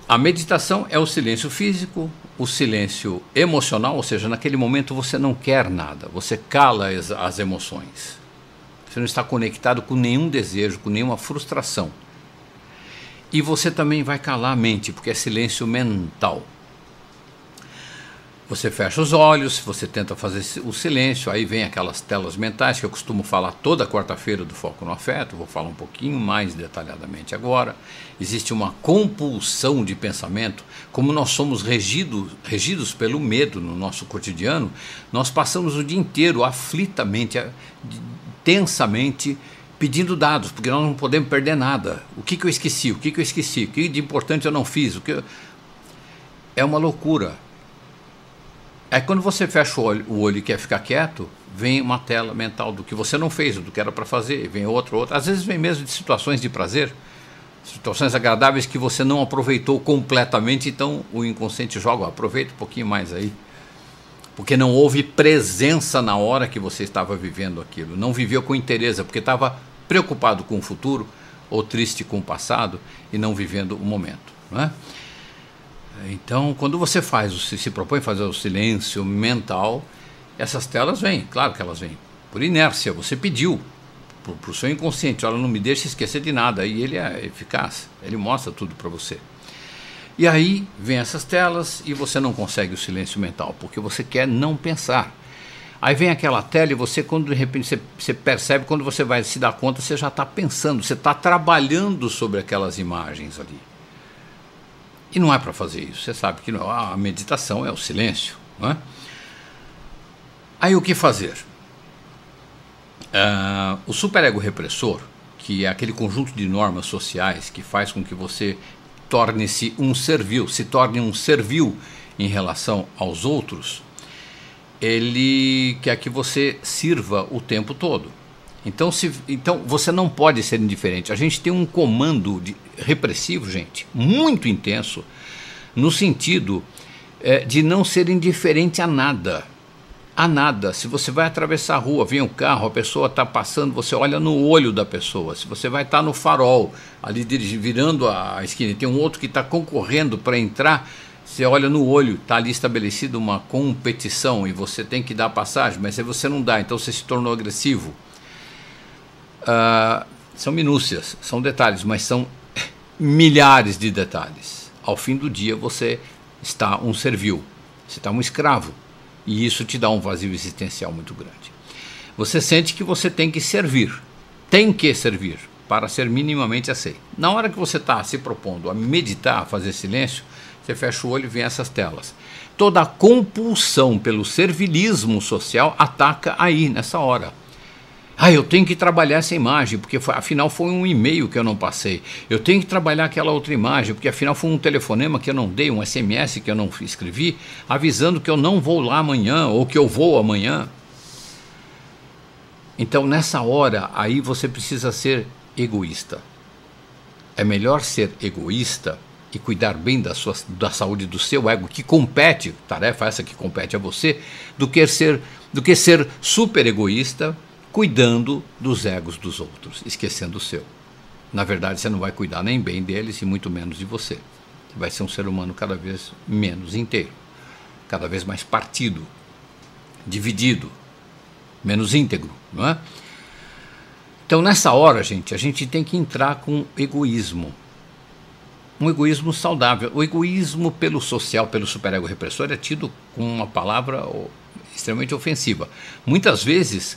A meditação é o silêncio físico, o silêncio emocional, ou seja, naquele momento você não quer nada, você cala as emoções. Você não está conectado com nenhum desejo, com nenhuma frustração. E você também vai calar a mente, porque é silêncio mental. Você fecha os olhos, você tenta fazer o silêncio, aí vem aquelas telas mentais que eu costumo falar toda quarta-feira do Foco no Afeto, vou falar um pouquinho mais detalhadamente agora. Existe uma compulsão de pensamento, como nós somos regidos pelo medo no nosso cotidiano, nós passamos o dia inteiro aflitamente, tensamente, pedindo dados, porque nós não podemos perder nada. O que eu esqueci? O que eu esqueci? O que de importante eu não fiz? É uma loucura. Aí quando você fecha o olho e quer ficar quieto, vem uma tela mental do que você não fez, do que era para fazer, vem outra. Às vezes vem mesmo de situações de prazer, situações agradáveis que você não aproveitou completamente, então o inconsciente joga, aproveita um pouquinho mais aí. Porque não houve presença na hora que você estava vivendo aquilo, não viveu com interesse, porque estava preocupado com o futuro ou triste com o passado e não vivendo o momento, não é? Então, quando você se propõe fazer o silêncio mental, essas telas vêm, claro que elas vêm, por inércia, você pediu para o seu inconsciente, olha, não me deixe esquecer de nada, e ele é eficaz, ele mostra tudo para você. E aí vem essas telas e você não consegue o silêncio mental, porque você quer não pensar. Aí vem aquela tela e você, quando de repente você percebe, quando você vai se dar conta, você já está pensando, você está trabalhando sobre aquelas imagens ali. E não é para fazer isso, você sabe que não, a meditação é o silêncio, não é? Aí o que fazer? O superego repressor, que é aquele conjunto de normas sociais que faz com que você torne-se um servil, se torne um servil em relação aos outros, ele quer que você sirva o tempo todo. Então você não pode ser indiferente. A gente tem um comando repressivo, gente, muito intenso, no sentido de não ser indiferente a nada. A nada. Se você vai atravessar a rua, vem um carro, a pessoa está passando, você olha no olho da pessoa. Se você vai estar no farol, ali virando a esquina, tem um outro que está concorrendo para entrar, você olha no olho, está ali estabelecida uma competição e você tem que dar passagem, mas se você não dá, então você se tornou agressivo. São minúcias, são detalhes, mas são milhares de detalhes. Ao fim do dia você está um servil, você está um escravo, e isso te dá um vazio existencial muito grande. Você sente que você tem que servir para ser minimamente aceito. Na hora que você está se propondo a meditar, a fazer silêncio, você fecha o olho e vem essas telas. Toda a compulsão pelo servilismo social ataca aí, nessa hora. Eu tenho que trabalhar essa imagem, porque afinal foi um e-mail que eu não passei. Eu tenho que trabalhar aquela outra imagem, porque afinal foi um telefonema que eu não dei, um SMS que eu não escrevi, avisando que eu não vou lá amanhã, ou que eu vou amanhã. Então nessa hora, aí você precisa ser egoísta. É melhor ser egoísta e cuidar bem da saúde do seu ego, que compete, tarefa essa que compete a você, do que ser super egoísta, cuidando dos egos dos outros, esquecendo o seu. Na verdade, você não vai cuidar nem bem deles e muito menos de você. Você vai ser um ser humano cada vez menos inteiro, cada vez mais partido, dividido, menos íntegro, não é? Então, nessa hora, gente, a gente tem que entrar com egoísmo. Um egoísmo saudável. O egoísmo pelo social, pelo superego repressor, é tido com uma palavra extremamente ofensiva. Muitas vezes,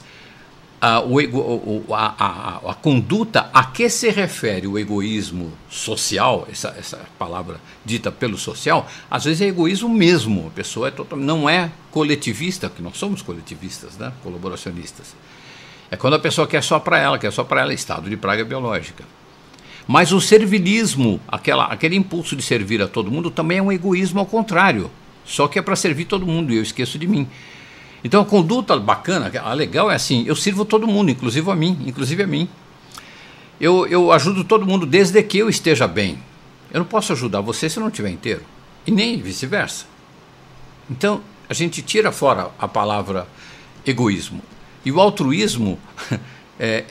a conduta a que se refere o egoísmo social, essa palavra dita pelo social, às vezes é egoísmo mesmo. A pessoa não é coletivista, que nós somos coletivistas, né? Colaboracionistas. É quando a pessoa quer só para ela, estado de praga biológica. Mas o servilismo, aquele impulso de servir a todo mundo, também é um egoísmo ao contrário, só que é para servir todo mundo e eu esqueço de mim. Então a conduta bacana, a legal é assim, eu sirvo todo mundo, inclusive a mim. Eu ajudo todo mundo desde que eu esteja bem. Eu não posso ajudar você se eu não estiver inteiro, e nem vice-versa. Então a gente tira fora a palavra egoísmo. E o altruísmo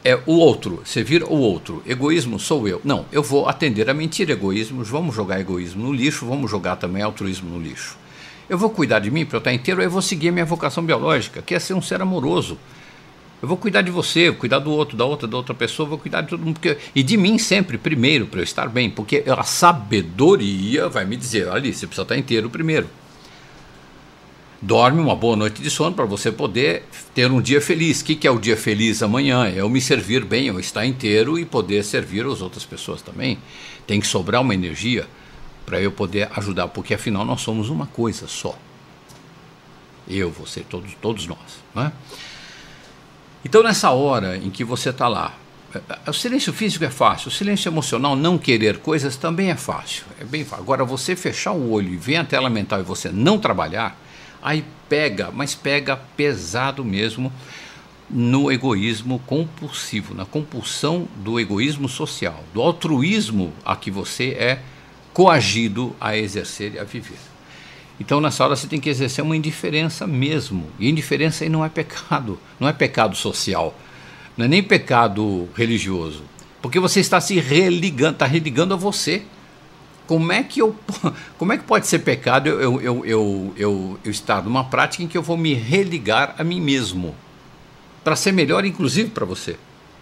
é o outro, você vira o outro. Egoísmo sou eu. Não, eu vou atender a mentira, egoísmos, vamos jogar egoísmo no lixo, vamos jogar também altruísmo no lixo. Eu vou cuidar de mim para eu estar inteiro, eu vou seguir a minha vocação biológica, que é ser um ser amoroso. Eu vou cuidar de você, vou cuidar do outro, da outra pessoa, vou cuidar de todo mundo. E de mim sempre, primeiro, para eu estar bem. Porque a sabedoria vai me dizer, ali, você precisa estar inteiro primeiro. Dorme uma boa noite de sono para você poder ter um dia feliz. O que é o dia feliz amanhã? É eu me servir bem, eu estar inteiro e poder servir as outras pessoas também. Tem que sobrar uma energia para eu poder ajudar, porque afinal nós somos uma coisa só. Eu, você, todos nós, não é? Então, nessa hora em que você está lá, o silêncio físico é fácil, o silêncio emocional, não querer coisas, também é fácil. É bem fácil. Agora, você fechar o olho e ver a tela mental e você não trabalhar, aí pega, mas pega pesado mesmo no egoísmo compulsivo, na compulsão do egoísmo social, do altruísmo a que você é coagido a exercer e a viver. Então, nessa hora, você tem que exercer uma indiferença mesmo. E indiferença aí não é pecado. Não é pecado social. Não é nem pecado religioso. Porque você está se religando, está religando a você. Como é que pode ser pecado eu estar numa prática em que eu vou me religar a mim mesmo? Para ser melhor, inclusive, para você.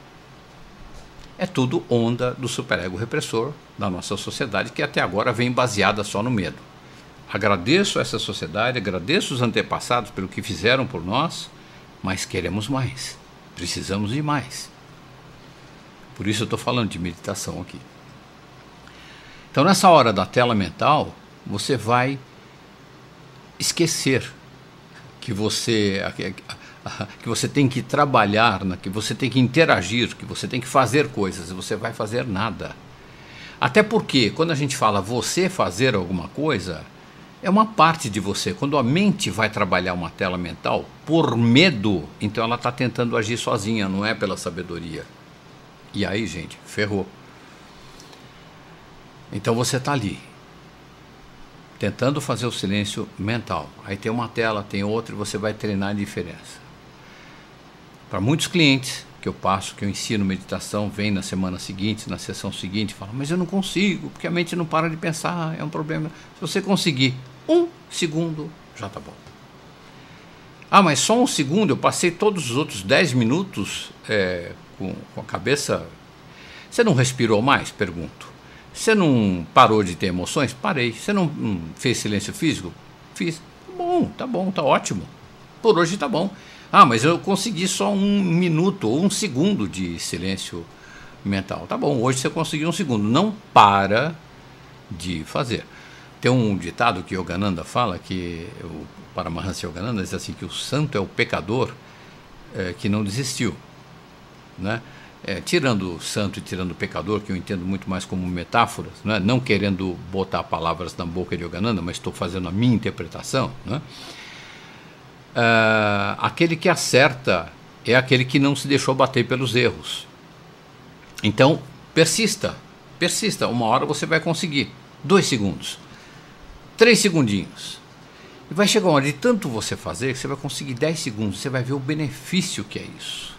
É tudo onda do superego repressor da nossa sociedade, que até agora vem baseada só no medo. Agradeço a essa sociedade, agradeço os antepassados pelo que fizeram por nós, mas queremos mais, precisamos de mais. Por isso eu estou falando de meditação aqui. Então, nessa hora da tela mental, você vai esquecer que você tem que trabalhar, que você tem que interagir, que você tem que fazer coisas, e você vai fazer nada. Até porque, quando a gente fala você fazer alguma coisa, é uma parte de você. Quando a mente vai trabalhar uma tela mental, por medo, então ela está tentando agir sozinha, não é pela sabedoria. E aí, gente, ferrou. Então você está ali, tentando fazer o silêncio mental. Aí tem uma tela, tem outra, e você vai treinar a diferença. Para muitos clientes que eu passo, que eu ensino meditação, vem na semana seguinte, na sessão seguinte, fala, mas eu não consigo, porque a mente não para de pensar, é um problema. Se você conseguir 1 segundo, já está bom. Ah, mas só 1 segundo, eu passei todos os outros 10 minutos com a cabeça... Você não respirou mais? Pergunto. Você não parou de ter emoções? Parei. Você não fez silêncio físico? Fiz. Tá bom, tá ótimo. Por hoje tá bom. Ah, mas eu consegui só 1 minuto ou 1 segundo de silêncio mental. Tá bom, hoje você conseguiu 1 segundo. Não para de fazer. Tem um ditado que Yogananda fala, que o Paramahansa Yogananda diz assim, que o santo é o pecador que não desistiu, né? Tirando o santo e tirando o pecador, que eu entendo muito mais como metáforas, né? Não querendo botar palavras na boca de Yogananda, mas estou fazendo a minha interpretação, né? Aquele que acerta é aquele que não se deixou bater pelos erros. Então, persista, uma hora você vai conseguir. 2 segundos, 3 segundinhos. E vai chegar uma hora de tanto você fazer que você vai conseguir 10 segundos, você vai ver o benefício que é isso.